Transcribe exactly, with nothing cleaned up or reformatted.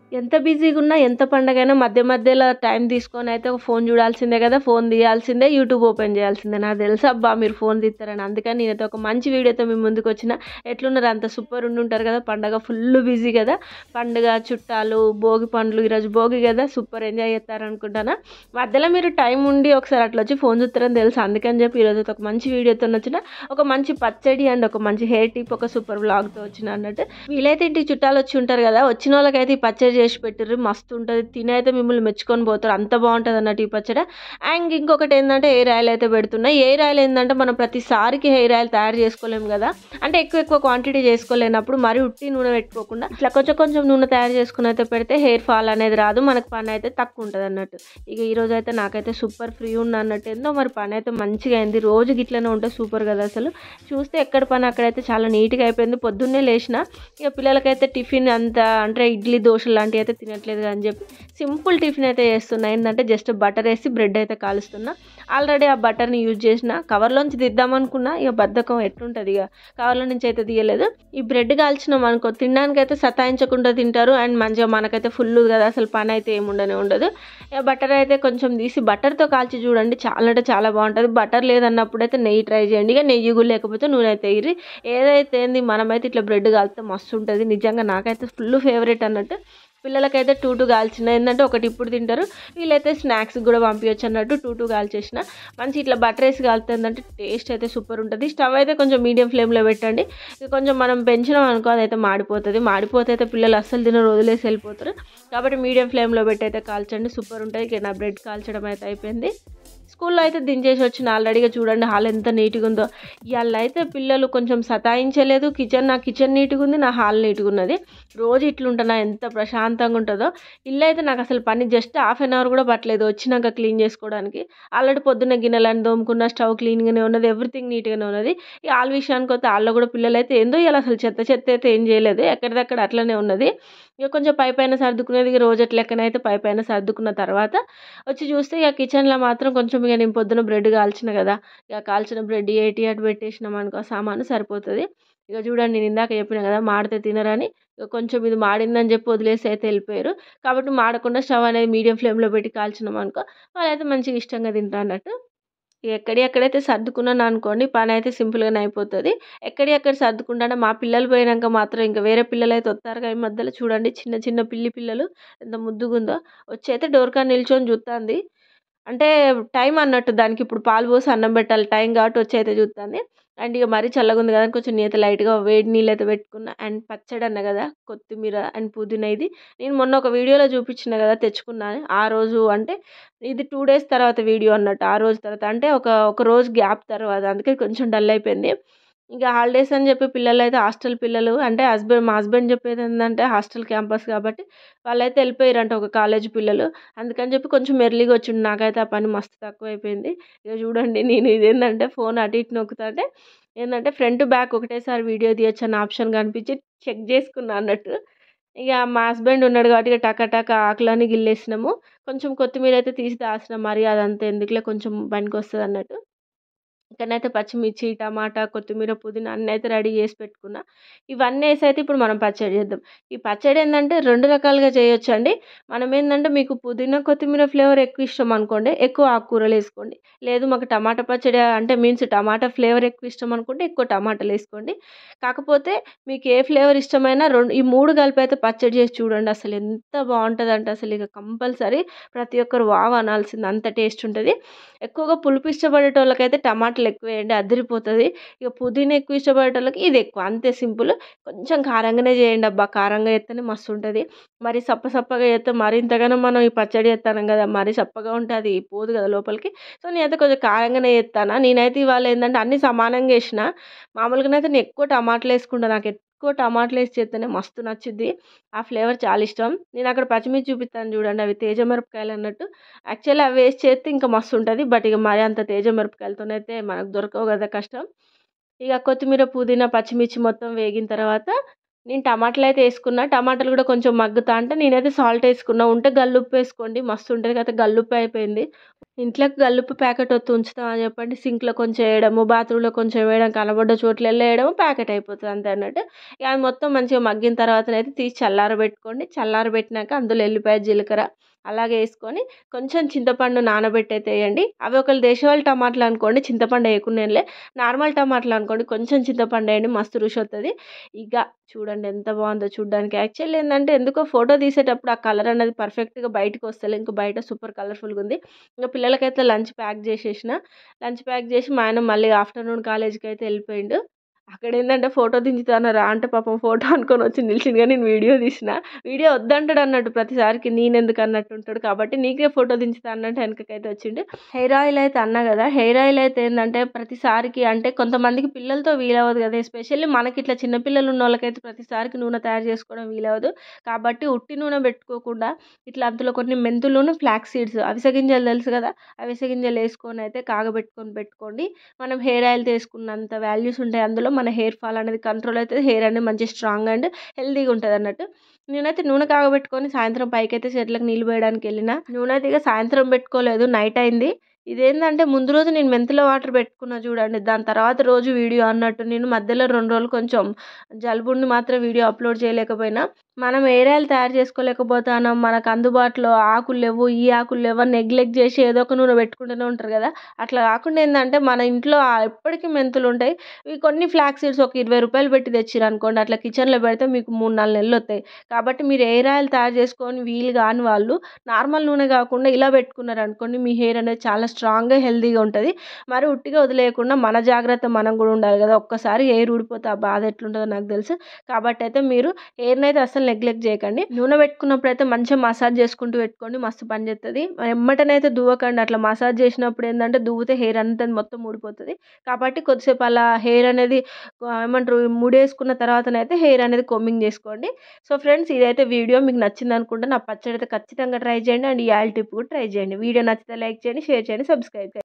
ఎంత బిజీగున్నా, ఎంత పండగైనా మధ్య మధ్యలో టైం తీసుకొనైతే ఒక ఫోన్ చూడాల్సిందే కదా! ఫోన్ తీయాల్సిందే, యూట్యూబ్ ఓపెన్ చేయాల్సిందే. నాకు తెలుసబ్బా మీరు ఫోన్ తీస్తారని. అందుకని నేనైతే ఒక మంచి వీడియోతో మీ ముందుకొచ్చిన. ఎట్లున్నారు? అంత సూపర్ ఉండుంటారు కదా! పండగ ఫుల్లు బిజీ కదా! పండుగ, చుట్టాలు, భోగి పండ్లు, ఈరోజు భోగి కదా! సూపర్ ఎంజాయ్ చేత్తారనుకుంటాను. మధ్యలో మీరు టైం ఉండి ఒకసారి అట్లొచ్చి ఫోన్ చూస్తారని తెలుసు. అందుకని చెప్పి ఈరోజైతే ఒక మంచి వీడియోతోనొచ్చిన. ఒక మంచి పచ్చడి అండ్ ఒక మంచి హెయిర్ టిప్, ఒక సూపర్ వ్లాగ్‌తో వచ్చిన అన్నట్టు. వీలైతే ఇంటికి చుట్టాలొచ్చి ఉంటారు కదా! వచ్చినోళ్ళకైతే ఈ పచ్చడి చేసి పెట్టిర్రు. మస్తు ఉంటది. తినైతే మిమ్మల్ని మెచ్చుకొని పోతారు. అంత బావుంటది అన్నట్టు ఈ పచ్చడి. అండ్ ఇంకొకటి ఏందంటే హెయిర్ ఆయిల్ అయితే పెడుతున్నా. ఈ హెయిర్ ఆయిల్ ఏందంటే మనం ప్రతిసారికి హెయిర్ ఆయిల్ తయారు చేసుకోలేము కదా! అంటే ఎక్కువ ఎక్కువ క్వాంటిటీ చేసుకోలేనప్పుడు మరి ఉట్టి నూనె పెట్టుకోకుండా ఇట్లా కొంచెం కొంచెం నూనె తయారు చేసుకొని అయితే పెడితే హెయిర్ ఫాల్ అనేది రాదు. మనకు పని అయితే తక్కువ ఉంటది అన్నట్టు. ఇక ఈరోజు అయితే నాకైతే సూపర్ ఫ్రీ ఉన్నా అన్నట్టు. ఏందో మరి పని అయితే మంచిగా అయింది. రోజు గిట్లనే ఉంటే సూపర్ కదా అసలు. చూస్తే ఎక్కడ పని అక్కడైతే చాలా నీట్‌గా అయిపోయింది. పొద్దున్నే లేచిన ఇక పిల్లలకైతే టిఫిన్ అంత అంటే ఇడ్లీ దోశలు లాంటివి అయితే తినట్లేదు అని చెప్పి సింపుల్ టిఫిన్ అయితే చేస్తున్నా. ఏంటంటే జస్ట్ బటర్ వేసి బ్రెడ్ అయితే కాలుస్తున్నా. ఆల్రెడీ ఆ బటర్ని యూజ్ చేసిన, కవర్లోంచి తీద్దామనుకున్నా ఇక బద్ధకం ఎట్లుంటుంది, ఇక కవర్లో నుంచి అయితే తీయలేదు. ఈ బ్రెడ్ కాల్చినాం అనుకో తినడానికి అయితే సతాయించకుండా తింటారు. అండ్ మంచిగా మనకైతే ఫుల్ కదా అసలు పని అయితే ఏముండనే ఉండదు. ఇక బటర్ అయితే కొంచెం తీసి బటర్తో కాల్చి చూడండి, చాలా అంటే చాలా బాగుంటుంది. బటర్ లేదన్నప్పుడు అయితే నెయ్యి ట్రై చేయండి. ఇక నెయ్యి కూడా లేకపోతే నూనె అయితే వేయరి. ఏదైతే ఏంది మనమైతే ఇట్లా బ్రెడ్ కాలితే మస్తు ఉంటుంది. నిజంగా నాకైతే ఫుల్ ఫేవరెట్ అన్నట్టు. పిల్లలకైతే టూ టూ కాల్చిన. ఏంటంటే ఒకటి ఇప్పుడు తింటారు, వీళ్ళైతే స్నాక్స్ కూడా పంపించచ్చు అన్నట్టు టూ టూ కాల్చేసిన. మంచి ఇట్లా బటర్ వేసి కాలుతుందంటే టేస్ట్ అయితే సూపర్ ఉంటుంది. స్టవ్ అయితే కొంచెం మీడియం ఫ్లేమ్లో పెట్టండి. ఇక కొంచెం మనం పెంచినాం అనుకో అదైతే మాడిపోతుంది. మాడిపోతే అయితే పిల్లలు అస్సలు తినరు, వదిలేసి వెళ్ళిపోతారు. కాబట్టి మీడియం ఫ్లేమ్లో పెట్టి అయితే కాల్చండి, సూపర్ ఉంటుంది. ఇక నా బ్రెడ్ కాల్చడం అయితే అయిపోయింది. స్కూల్లో అయితే దించేసి వచ్చిన ఆల్రెడీగా. చూడండి హాల్ ఎంత నీట్గా ఉందో. ఇవాళ అయితే పిల్లలు కొంచెం సతాయించలేదు. కిచెన్ నా కిచెన్ నీట్గా ఉంది, నా హాల్ నీట్గా ఉన్నది. రోజు ఇట్లుంటున్నా ఎంత ప్రశాంతంగా ఉంటుందో. ఇల్లు అయితే నాకు అసలు పని జస్ట్ హాఫ్ అన్ అవర్ కూడా పట్టలేదు వచ్చినాక క్లీన్ చేసుకోవడానికి. ఆల్రెడీ పొద్దున్న గిన్నెలను తోముకున్న, స్టవ్ క్లీన్గానే ఉన్నది, ఎవ్రీథింగ్ నీట్గానే ఉన్నది. ఈ హాల్ విషయానికి వస్తే హాల్లో కూడా పిల్లలు అయితే ఏందో ఇలా అసలు చెత్త చెత్త అయితే ఏం చేయలేదు, ఎక్కడిదక్కడ అట్లనే ఉన్నది. ఇక కొంచెం పై పైన సర్దుకునేది, ఇక రోజు లెక్కనైతే పై పైన సర్దుకున్న తర్వాత వచ్చి చూస్తే ఇక కిచెన్లో మాత్రం కొంచెం ఇక నేను పొద్దున బ్రెడ్ కాల్చిన కదా, ఇక కాల్చిన బ్రెడ్ ఏటి అటు పెట్టేసినాం అనుకో సామాను సరిపోతుంది. ఇక చూడండి నేను ఇందాక చెప్పిన కదా మాడితే తినరని, ఇక కొంచెం ఇది మాడిందని చెప్పి వదిలేసి అయితే వెళ్ళిపోయారు. కాబట్టి మాడకుండా స్టవ్ అనేది మీడియం ఫ్లేమ్లో పెట్టి కాల్చినాం అనుకో వాళ్ళైతే మంచిగా ఇష్టంగా తింటారు అన్నట్టు. ఎక్కడి ఎక్కడైతే సర్దుకున్నాను అనుకోండి పని అయితే సింపుల్గానే అయిపోతుంది. ఎక్కడి ఎక్కడ సర్దుకుంటానంటే మా పిల్లలు పోయినాక మాత్రం ఇంకా వేరే పిల్లలు అయితే వస్తారు. ఈ మధ్యలో చూడండి చిన్న చిన్న పిల్లి పిల్లలు ఎంత ముద్దుగా ఉందో. వచ్చి అయితే డోర్ కాడ నిల్చొని చూస్తుంది. అంటే టైం అన్నట్టు దానికి ఇప్పుడు పాలు పోసి అన్నం పెట్టాలి టైం కాబట్టి వచ్చి అయితే చూస్తుంది. అండ్ ఇక మరీ చల్లగా ఉంది కదా కొంచెం నేత లైట్గా వేడి నీళ్ళు అయితే పెట్టుకున్నా. అండ్ పచ్చడి అన్న కదా కొత్తిమీర అండ్ పుదీనా, ఇది నేను మొన్న ఒక వీడియోలో చూపించిన కదా తెచ్చుకున్నాను ఆ రోజు. అంటే ఇది టూ డేస్ తర్వాత వీడియో అన్నట్టు, ఆ రోజు తర్వాత అంటే ఒక ఒక రోజు గ్యాప్ తర్వాత, అందుకే కొంచెం డల్ అయిపోయింది. ఇంకా హాలిడేస్ అని చెప్పి పిల్లలు అయితే హాస్టల్ పిల్లలు అంటే హస్బెండ్ మా హస్బెండ్ చెప్పేది ఏంటంటే హాస్టల్ క్యాంపస్ కాబట్టి వాళ్ళైతే వెళ్ళిపోయారంట ఒక కాలేజ్ పిల్లలు. అందుకని చెప్పి కొంచెం ఎర్లీగా వచ్చిండు. నాకైతే ఆ పని మస్తు తక్కువ అయిపోయింది. ఇక చూడండి నేను ఇదేంటంటే ఫోన్ అటు ఇటు నొక్కుతుంటే ఏంటంటే ఫ్రంట్ బ్యాక్ ఒకటేసారి వీడియో తీయొచ్చు అన్న ఆప్షన్ కనిపించి చెక్ చేసుకున్నా అన్నట్టు. ఇక మా హస్బెండ్ ఉన్నాడు కాబట్టి ఇక టక టక ఆకులని గిల్లేసినాము. కొంచెం కొత్తిమీర అయితే తీసి దాచినాం, మరి అదంతా ఎందుకులే కొంచెం పనికి వస్తుంది అన్నట్టు. ఇక్కడనైతే పచ్చిమిర్చి, టమాటా, కొత్తిమీర, పుదీనా అన్నీ అయితే రెడీ చేసి పెట్టుకున్నా. ఇవన్నీ వేసి అయితే ఇప్పుడు మనం పచ్చడి చేద్దాం. ఈ పచ్చడి ఏంటంటే రెండు రకాలుగా చేయొచ్చండి. మనం ఏంటంటే మీకు పుదీనా, కొత్తిమీర ఫ్లేవర్ ఎక్కువ ఇష్టం అనుకోండి ఎక్కువ ఆకుకూరలు వేసుకోండి. లేదు మాకు టమాటా పచ్చడి అంటే మీన్స్ టమాటా ఫ్లేవర్ ఎక్కువ ఇష్టం అనుకుంటే ఎక్కువ టమాటాలు వేసుకోండి. కాకపోతే మీకు ఏ ఫ్లేవర్ ఇష్టమైనా రెండు ఈ మూడు కలిపి అయితే పచ్చడి చేసి చూడండి. అసలు ఎంత బాగుంటుందంటే అసలు ఇక కంపల్సరీ ప్రతి ఒక్కరు వావ్ అనాల్సింది, అంత టేస్ట్ ఉంటుంది. ఎక్కువగా పులుపు ఇష్టపడేటోళ్ళకైతే టమాటాలు ఎక్కువ వేయండి, అదిరిపోతుంది. ఇక పుదీనా ఎక్కువ ఇష్టపడేటోళ్ళకి ఇది ఎక్కువ, అంతే సింపుల్. కొంచెం కారంగానే చేయండి అబ్బా, కారంగా చేస్తేనే మస్తు ఉంటుంది. మరి సప్ప సప్పగా చేస్తే మరి ఇంతగానో మనం ఈ పచ్చడి చేస్తాం కదా, మరి సప్పగా ఉంటే అది పోదు కదా లోపలికి. సో నేనైతే కొంచెం కారంగానే చేస్తాను. నేనైతే ఇవాళ ఏంటంటే అన్నీ సమానంగా వేసిన. మామూలుగానైతే నేను ఎక్కువ టమాటాలు వేసుకుంటాను, నాకు ఎక్కువ టమాటాలు వేసి చేస్తేనే మస్తు నచ్చుద్ది. ఆ ఫ్లేవర్ చాలా ఇష్టం. నేను అక్కడ పచ్చిమిర్చి చూపిస్తాను చూడండి, అవి తేజ మిరపకాయలు అన్నట్టు. యాక్చువల్లీ అవి వేసి చేస్తే ఇంకా మస్తు ఉంటుంది. బట్ ఇక మరి అంత తేజ మిరపకాయలతోనైతే మనకు దొరకవు కదా, కష్టం. ఇక కొత్తిమీర, పుదీనా, పచ్చిమిర్చి మొత్తం వేగిన తర్వాత నేను టమాటాలు అయితే వేసుకున్నా. టమాటాలు కూడా కొంచెం మగ్గుతా అంటే నేనైతే సాల్ట్ వేసుకున్నా. ఉంటే గల్లుప్పు వేసుకోండి మస్తు ఉంటుంది కదా. గల్లుప్పు అయిపోయింది. ఇంట్లోకి గల్లుప్పు ప్యాకెట్ వత్తు ఉంచుతామని చెప్పండి సింక్లో కొంచెం వేయడము, బాత్రూంలో కొంచెం వేయడం, కనబడ్డ చోట్లల్లో వేయడము, ప్యాకెట్ అయిపోతుంది అంతే అన్నట్టు. ఇక అది మొత్తం మంచిగా మగ్గిన తర్వాతనైతే తీసి చల్లారబెట్టుకోండి. చల్లారబెట్టినాక అందులో ఎల్లిపాయ, జీలకర్ర అలాగే వేసుకొని కొంచెం చింతపండు నానబెట్టి అయితే వేయండి. అవి ఒకవేళ దేశవాళీ టమాటాలు అనుకోండి చింతపండు వేయకుండానే, నార్మల్ టమాటాలు అనుకోండి కొంచెం చింతపండు వేయండి మస్తు రుచి వస్తుంది. ఇక చూడండి ఎంత బాగుందో చూడడానికి. యాక్చువల్లీ ఏంటంటే ఎందుకో ఫోటో తీసేటప్పుడు ఆ కలర్ అనేది పర్ఫెక్ట్గా బయటకు వస్తలేదు. ఇంకా బయట సూపర్ కలర్ఫుల్గా ఉంది. ఇంకా పిల్లలకైతే లంచ్ ప్యాక్ చేసేసిన. లంచ్ ప్యాక్ చేసి మా ఆయన మళ్ళీ ఆఫ్టర్నూన్ కాలేజీకి అయితే వెళ్ళిపోయిండు. అక్కడ ఏంటంటే ఫోటో దించుతాను రా అంటే పాపం ఫోటో అనుకొని వచ్చి నిలిచిండుగా నేను వీడియో తీసిన. వీడియో వద్దంటాడు అన్నట్టు ప్రతిసారికి, నేను ఎందుకు అన్నట్టు ఉంటాడు కాబట్టి నీకే ఫోటో దించుతా అన్నట్టు వెనకకైతే వచ్చిండు. హెయిర్ ఆయిల్ అయితే అన్నా కదా, హెయిర్ ఆయిల్ అయితే ఏంటంటే ప్రతిసారికి అంటే కొంతమందికి పిల్లలతో వీలవ్వదు కదా, ఎస్పెషల్లీ మనకి ఇట్లా చిన్నపిల్లలు ఉన్న వాళ్ళకైతే ప్రతిసారికి నూనె తయారు చేసుకోవడం వీలవ్వదు. కాబట్టి ఉట్టి నూనె పెట్టుకోకుండా ఇట్లా అందులో కొన్ని మెంతులను, ఫ్లాక్స్ సీడ్స్, అవిసె గింజలు తెలుసు కదా, అవిసె గింజలు వేసుకొని అయితే కాగబెట్టుకొని పెట్టుకోండి. మనం హెయిర్ ఆయిల్ తీసుకున్నంత వాల్యూస్ ఉంటాయి అందులో. మన హెయిర్ ఫాల్ అనేది కంట్రోల్ అవుతుంది. హెయిర్ అనేది మంచి స్ట్రాంగ్ అండ్ హెల్తీగా ఉంటుంది అన్నట్టు. నేనైతే నూనె కాగబెట్టుకొని సాయంత్రం పైకైతే చెట్లకు నీళ్ళు పోయడానికి వెళ్ళిన. నూనె అయితే ఇక సాయంత్రం పెట్టుకోలేదు, నైట్ అయింది. ఇదేంటంటే ముందు రోజు నేను మెంతుల వాటర్ పెట్టుకున్నా చూడండి, దాని తర్వాత రోజు వీడియో అన్నట్టు నేను మధ్యలో రెండు రోజులు కొంచెం జలుబుండి మాత్రం వీడియో అప్లోడ్ చేయలేకపోయినా. మనం హెయిర్ ఆయిల్ తయారు చేసుకోలేకపోతాను, మనకు అందుబాటులో ఆకులు లేవు, ఈ ఆకులు లేవు అని నెగ్లెక్ట్ చేసి ఏదో ఒక నూనె పెట్టుకుంటూనే ఉంటారు కదా. అట్లా కాకుండా ఏంటంటే మన ఇంట్లో ఎప్పటికీ మెంతులు ఉంటాయి. ఇవి కొన్ని ఫ్లాక్ సీడ్స్ ఒక ఇరవై రూపాయలు పెట్టి తెచ్చిరు అనుకోండి, అట్లా కిచెన్లో పెడితే మీకు మూడు నాలుగు నెలలు వస్తాయి. కాబట్టి మీరు హెయిర్ ఆయిల్ తయారు చేసుకొని వీలు కాని వాళ్ళు నార్మల్ నూనె కాకుండా ఇలా పెట్టుకున్నారు అనుకోండి, మీ హెయిర్ అనేది చాలా స్ట్రాంగ్గా హెల్తీగా ఉంటుంది. మరి ఉట్టిగా వదిలేయకుండా మన జాగ్రత్త మనం కూడా ఉండాలి కదా. ఒక్కసారి హెయిర్ ఊడిపోతే ఆ బాధ ఎట్లుంటుందో నాకు తెలుసు. కాబట్టి అయితే మీరు హెయిర్ని అయితే అసలు నెగ్లెక్ట్ చేయకండి. నూనె పెట్టుకున్నప్పుడు అయితే మంచిగా మసాజ్ చేసుకుంటూ పెట్టుకోండి, మస్తు పని చేస్తుంది. ఎమ్మటనైతే దువ్వకండి, అట్లా మసాజ్ చేసినప్పుడు ఏంటంటే దువ్వుతే హెయిర్ అంతా మొత్తం ఊడిపోతుంది. కాబట్టి కొద్దిసేపు అలా హెయిర్ అనేది ఏమంటారు ముడేసుకున్న తర్వాతనైతే హెయిర్ అనేది కొమ్మింగ్ చేసుకోండి. సో ఫ్రెండ్స్, ఇదైతే వీడియో మీకు నచ్చింది అనుకుంటే నా పచ్చడి అయితే ఖచ్చితంగా ట్రై చేయండి. అండ్ ఈ ఆయిల్ టిప్ కూడా ట్రై చేయండి. వీడియో నచ్చితే లైక్ చేయండి, షేర్ చేయండి, సబ్స్క్రైబ్ చేయండి.